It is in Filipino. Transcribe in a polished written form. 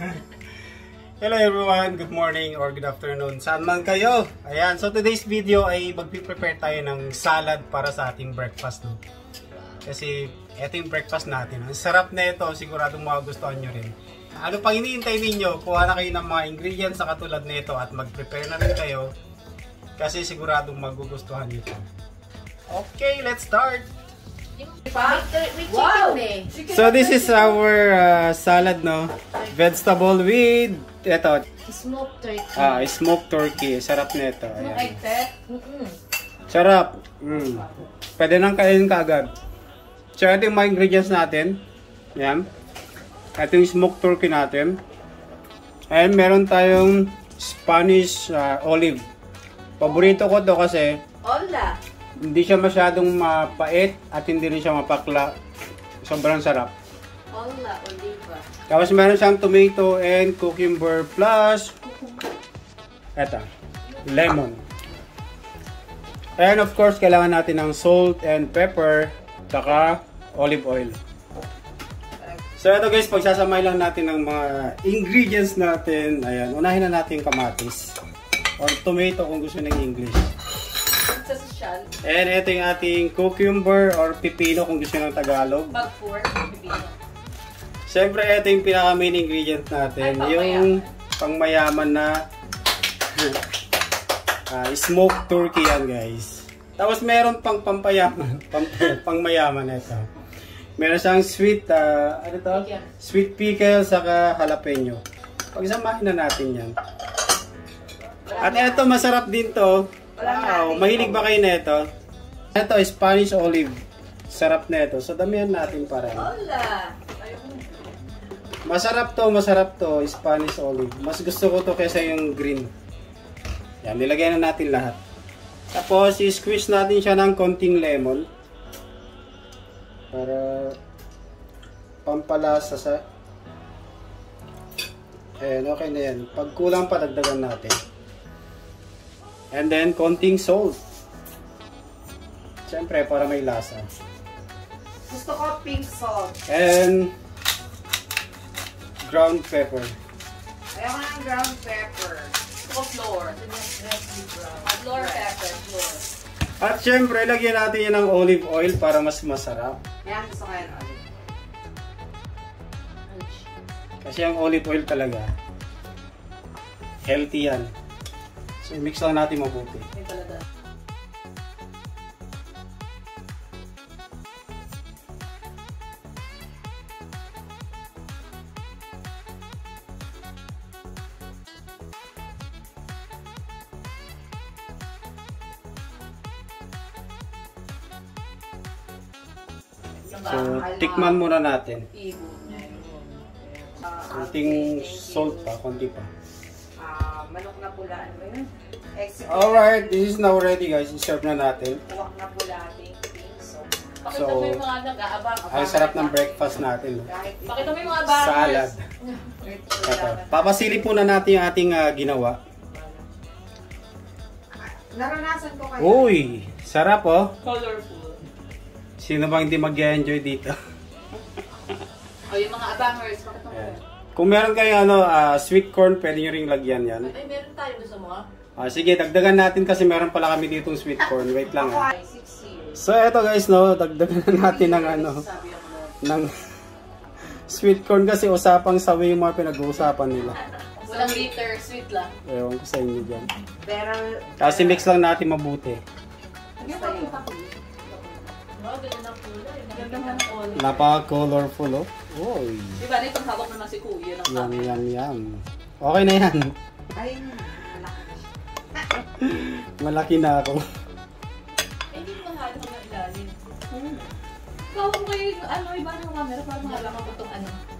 Hello everyone, good morning or good afternoon. Saan man kayo? Ayan, so today's video ay magpiprepare tayo ng salad para sa ating breakfast. No? Kasi ito yung breakfast natin. Ang sarap na ito, siguradong magugustuhan nyo rin. Ano pang iniintay ninyo? Kuha na kayo ng mga ingredients sa katulad na ito at mag-prepare na rin kayo. Kasi siguradong magugustuhan nyo ito. Okay, let's start! Wow. So this is our salad, no? Vegetable with ito. Smoked turkey. Smoked turkey. Sarap na ito. Ayan. Sarap. Pwede nang kainin kaagad. So ito yung mga ingredients natin. Ayan. Ito yung smoked turkey natin. And meron tayong Spanish olive. Paborito ko to kasi Hola. hindi siya masyadong mapait at hindi rin siya mapakla. Sobrang sarap. Hola, oliva. Tapos meron siyang tomato and cucumber plus eto, lemon. And of course, kailangan natin ng salt and pepper saka olive oil. So ito guys, pagsasamahin lang natin ng mga ingredients natin. Ayan, unahin na natin yung kamatis or tomato kung gusto ng English. And ito yung ating cucumber or pipino kung gusto ng Tagalog. Pag-pour, pipino. Siyempre, ito yung pinaka main ingredient natin. Yung pangmayaman na smoked turkey yan guys. Tapos meron pang pampayaman. Pangmayaman na ito. Meron siyang sweet, ano to? Sweet pickle saka jalapeno. Pagsamahin na natin yan. At ito, masarap din to. Wow, mahilig ba kayo na ito? Ito, Spanish olive. Sarap na ito. So, damihan natin para. Hola. Masarap to, Spanish olive. Mas gusto ko to kaysa yung green. Yan, nilagay na natin lahat. Tapos, i-squeeze natin siya ng konting lemon. Para pampalasa sa. Ayan, okay na yan. Pag kulang pa, dagdagan natin. And then, konting salt. Siyempre, para may lasa. Gusto ko pink salt. And ground pepper. Ayaw ko ng ground pepper. Gusto ko flour. Flour pepper. Flour. At siyempre, lagyan natin yan ng olive oil para mas masarap. Yan, gusto ko yan olive. Kasi ang olive oil talaga, healthy yan. So, mix lang natin mabuti. May talaga. So, tikman muna natin. Konting salt pa, konti pa. Manok na pula. Ano ba yun? Alright, this is now ready guys. I-serve na natin. Uwak na pula ating pink salt. So, ang sarap ng breakfast natin. Pakita mo yung mga bangers. Salad. Ito. Papasilip muna natin yung ating ginawa. Naranasan ko kayo. Uy, sarap oh. Colorful. Sino bang hindi mag-enjoy dito? O yung mga abangers, pakita mo. Kung meron kayo sweet corn, pwede nyo ring lagyan yan. Ay, meron tayo gusto mo? Sige, dagdagan natin kasi meron pala kami ditong sweet corn. Wait lang ha. 6 years. So eto guys, no, dagdagan na natin ng ng sweet corn kasi usapang sawi yung mga pinag-uusapan nila. Walang bitter, sweet lang. Ewan ko sa inyo dyan. Pero, Kasi mix lang natin mabuti. wow, ganda ng kulay. Ganda ng kulay. Napaka-colorful oh. Uy. Diba, na itong hawak naman si Kuya ng Yan, yan, yan. Okay na yan. ay, Malaki na ako. hindi mo mahalo ng ilalim. Gawin ko yung, iba ng camera para mahalaman ko itong